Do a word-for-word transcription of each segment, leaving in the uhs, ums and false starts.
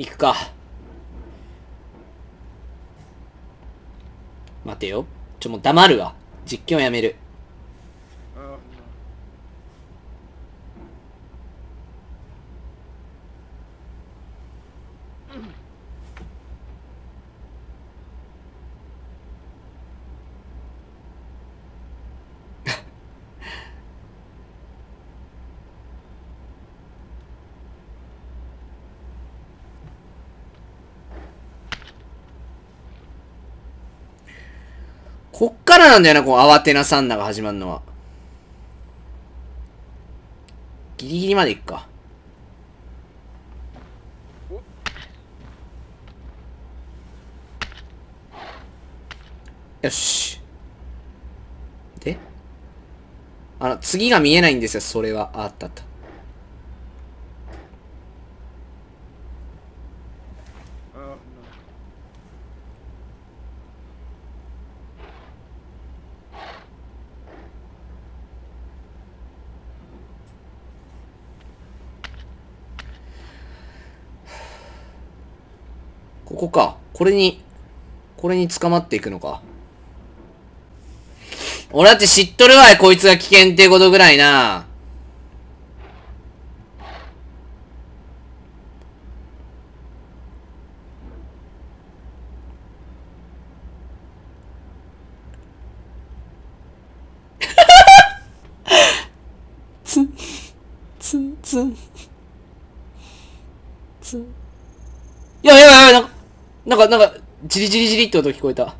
行くか。待てよ。ちょ、もう黙るわ。実況やめる。こっからなんだよな、こう、慌てなサンナが始まるのは。ギリギリまで行くか。よし。であの、次が見えないんですよ、それは。あ、あったあった。ここか。これに、これに捕まっていくのか。俺だって知っとるわい、こいつが危険ってことぐらいな。ツン、ツン、ツン。ツン。やばいやばいやばい、なんか、なんか、なんか、ジリジリジリって音聞こえた。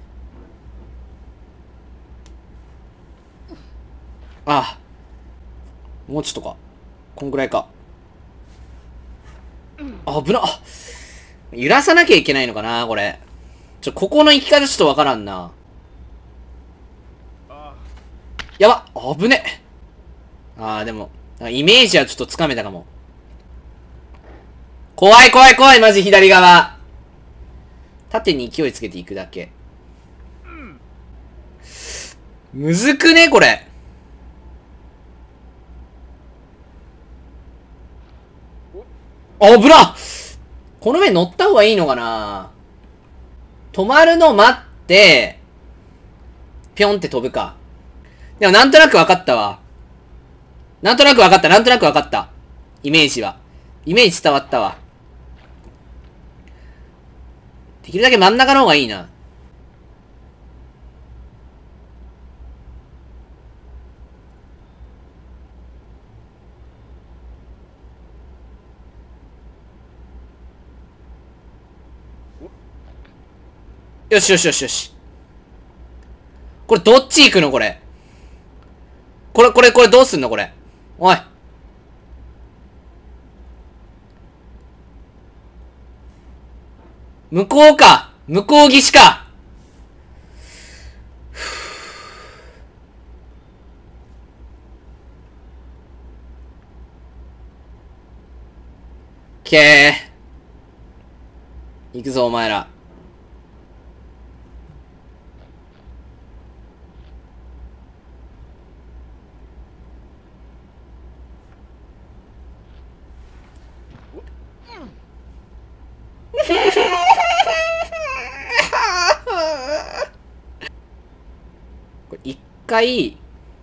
ああ。もうちょっとか。こんぐらいか。あ、危な。揺らさなきゃいけないのかな、これ。ちょ、ここの行き方ちょっとわからんな。やばっ、危ね。ああ、でも、イメージはちょっとつかめたかも。怖い怖い怖い、マジ左側。縦に勢いつけていくだけ。むずくね、これ。あ、危な。この上乗った方がいいのかな。止まるの待って、ぴょんって飛ぶか。でもなんとなく分かったわ。なんとなく分かった、なんとなく分かった。イメージは。イメージ伝わったわ。できるだけ真ん中の方がいいな。よしよしよしよし。これどっち行くのこれ。これ、これ、これどうすんのこれ。おい。向こうか。向こう岸か。けー。行くぞ、お前ら。これ一回、い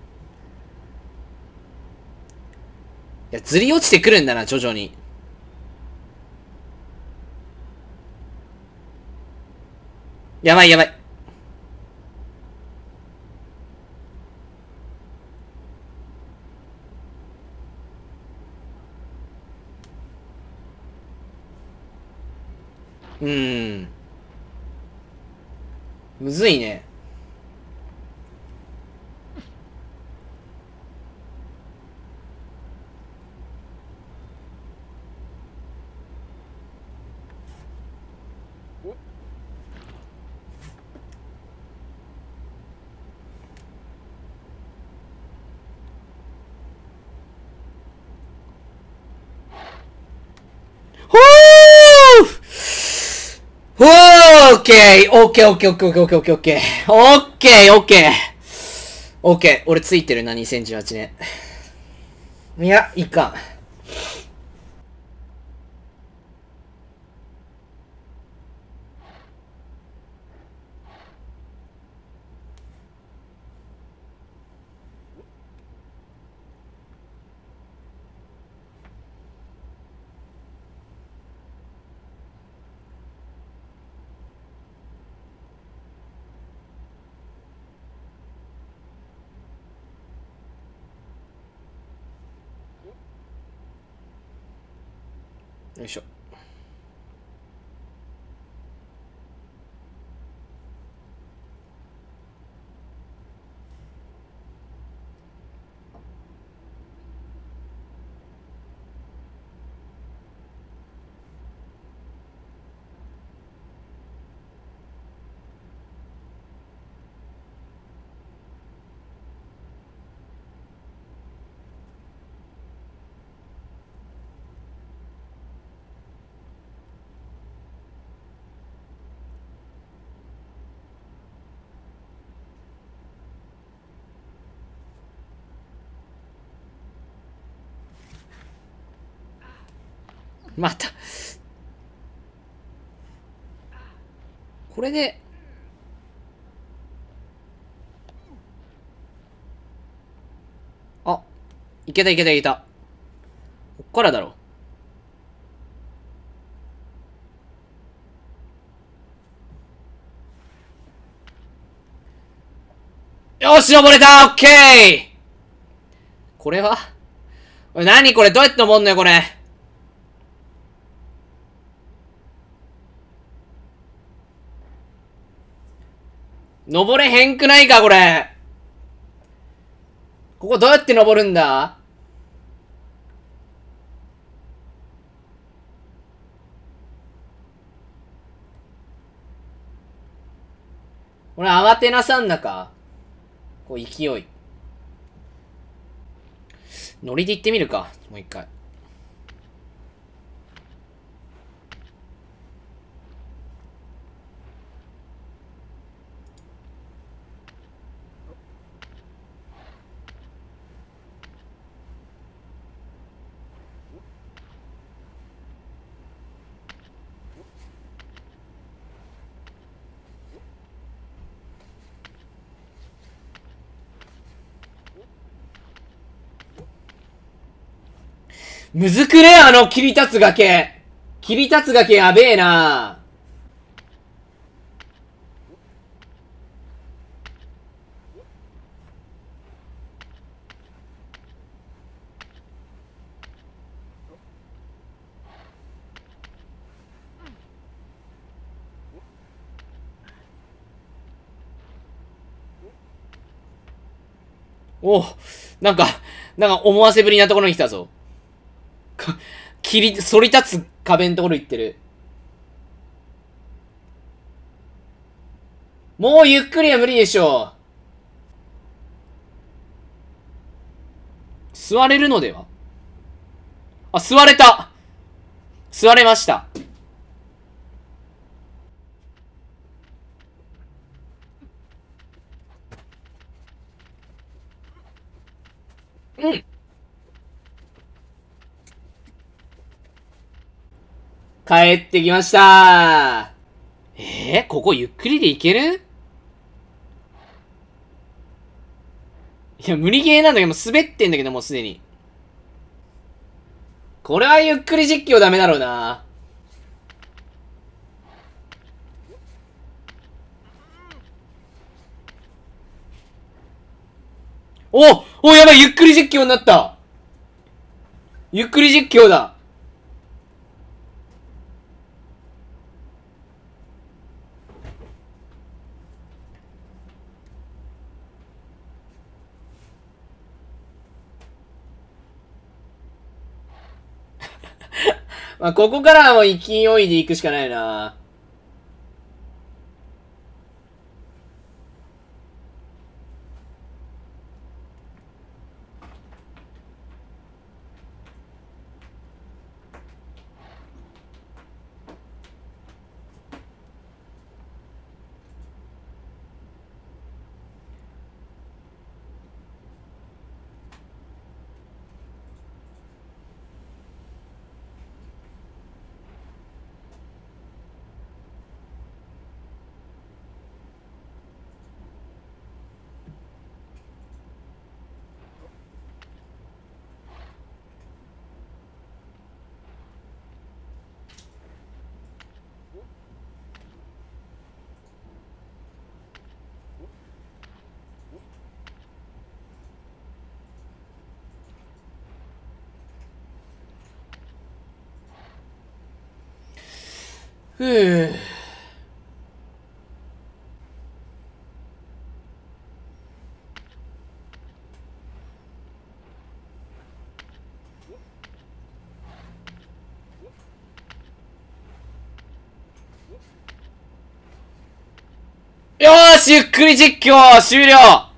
や、ずり落ちてくるんだな、徐々に。やばいやばい。うーん。むずいね。ほーほーオッケーオッケーオッケーオッケーオッケーオッケーオッケーオッケーオッケーオッケーオッケー俺ついてるな、にせんじゅうはちねん。いや、いかん。 よいしょ。また。これで。あ、いけたいけたいけた。こっからだろ。よし、登れた。オッケー。これはおい、何これ、どうやって登んのよ、これ。登れへんくないか、これ。ここどうやって登るんだ？これ、慌てなさんなか。こう、勢い。ノリで行ってみるか。もう一回。むずくねあの切り立つ崖。切り立つ崖やべえな。おなんか、なんか思わせぶりなところに来たぞ。切り、反り立つ壁のところ行ってる。もうゆっくりは無理でしょう。座れるのでは？あ、座れた。座れました。うん。帰ってきました。えー、ここゆっくりで行ける？いや、無理ゲーなんだけど、もう滑ってんだけど、もうすでに。これはゆっくり実況ダメだろうな。おおやばい、ゆっくり実況になった。ゆっくり実況だ。まあ、ここからはもう勢いで行くしかないな。 ふぅ。よーし、ゆっくり実況終了。